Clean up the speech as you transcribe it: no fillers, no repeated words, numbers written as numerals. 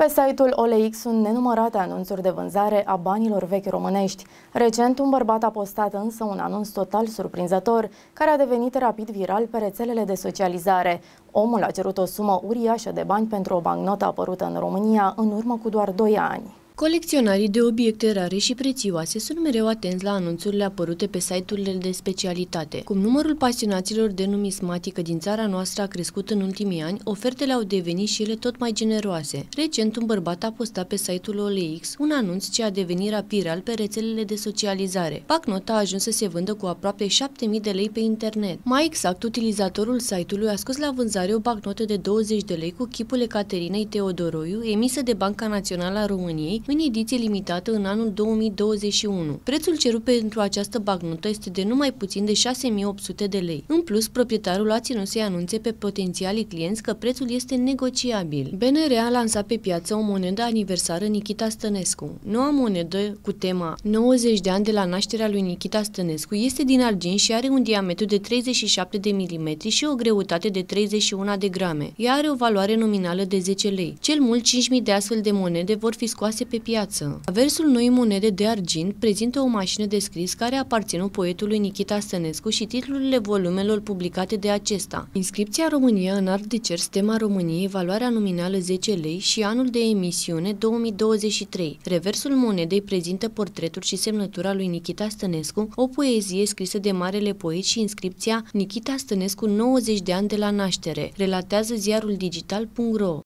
Pe site-ul OLX sunt nenumărate anunțuri de vânzare a banilor vechi românești. Recent, un bărbat a postat însă un anunț total surprinzător, care a devenit rapid viral pe rețelele de socializare. Omul a cerut o sumă uriașă de bani pentru o bancnotă apărută în România în urmă cu doar 2 ani. Colecționarii de obiecte rare și prețioase sunt mereu atenți la anunțurile apărute pe site-urile de specialitate. Cum numărul pasionaților de numismatică din țara noastră a crescut în ultimii ani, ofertele au devenit și ele tot mai generoase. Recent, un bărbat a postat pe site-ul OLX un anunț ce a devenit rapid viral pe rețelele de socializare. Bancnota a ajuns să se vândă cu aproape 7.000 de lei pe internet. Mai exact, utilizatorul site-ului a scos la vânzare o bancnotă de 20 de lei cu chipul Ecaterinei Teodoroiu, emisă de Banca Națională a României, în ediție limitată în anul 2021. Prețul cerut pentru această bancnotă este de numai puțin de 6.800 de lei. În plus, proprietarul a ținut să-i anunțe pe potențialii clienți că prețul este negociabil. BNR a lansat pe piață o monedă aniversară Nichita Stănescu. Noua monedă cu tema 90 de ani de la nașterea lui Nichita Stănescu este din argint și are un diametru de 37 de milimetri și o greutate de 31 de grame. Ea are o valoare nominală de 10 lei. Cel mult 5.000 de astfel de monede vor fi scoase pe piață. Aversul noii monede de argint prezintă o mașină de scris care aparține poetului Nichita Stănescu și titlurile volumelor publicate de acesta. Inscripția România în art de cer, stema României, valoarea nominală 10 lei și anul de emisiune 2023. Reversul monedei prezintă portretul și semnătura lui Nichita Stănescu, o poezie scrisă de marele poet și inscripția Nichita Stănescu 90 de ani de la naștere, relatează ziarul digital.ro.